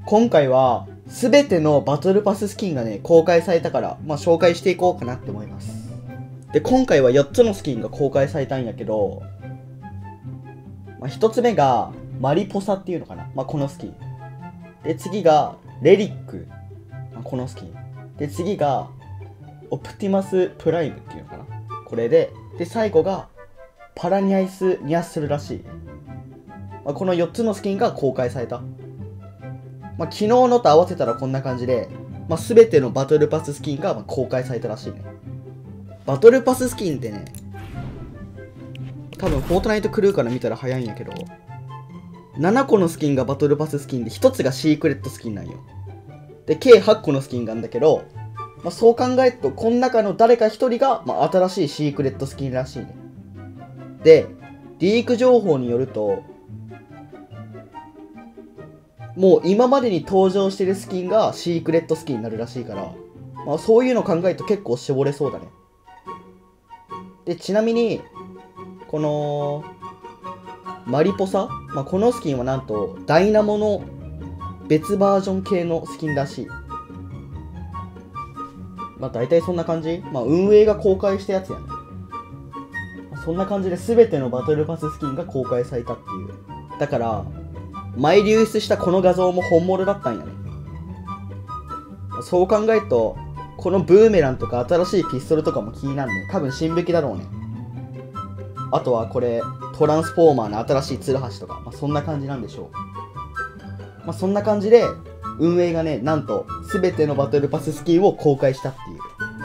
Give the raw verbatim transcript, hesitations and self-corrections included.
今回は全てのバトルパススキンがね公開されたから、まあ、紹介していこうかなって思います。で今回はよっつのスキンが公開されたんやけど、まあ、ひとつめがマリポサっていうのかな、まあ、このスキンで、次がレリック、まあ、このスキンで、次がオプティマスプライムっていうのかな、これで、で最後がパラニャイスニャッスルらしい。まあ、このよっつのスキンが公開された。まあ、昨日のと合わせたらこんな感じで、まあ、全てのバトルパススキンがまあ公開されたらしいね。バトルパススキンってね、多分フォートナイトクルーから見たら早いんやけど、ななこのスキンがバトルパススキンでひとつがシークレットスキンなんよ。で計はっこのスキンがあるんだけど、まあ、そう考えるとこの中の誰かひとりが、まあ、新しいシークレットスキンらしいね。でリーク情報によると、もう今までに登場してるスキンがシークレットスキンになるらしいから、まあ、そういうの考えると結構絞れそうだね。でちなみにこのマリポサ、まあ、このスキンはなんとダイナモの別バージョン系のスキンらしい。まあ大体そんな感じ。まあ運営が公開したやつやね。そんな感じで全てのバトルパススキンが公開されたっていう。だから前流出したこの画像も本物だったんやね。そう考えるとこのブーメランとか新しいピストルとかも気になるね。多分新武器だろうね。あとはこれトランスフォーマーの新しいツルハシとか、まあ、そんな感じなんでしょう。まあ、そんな感じで運営がねなんと全てのバトルパススキンを公開したっていう。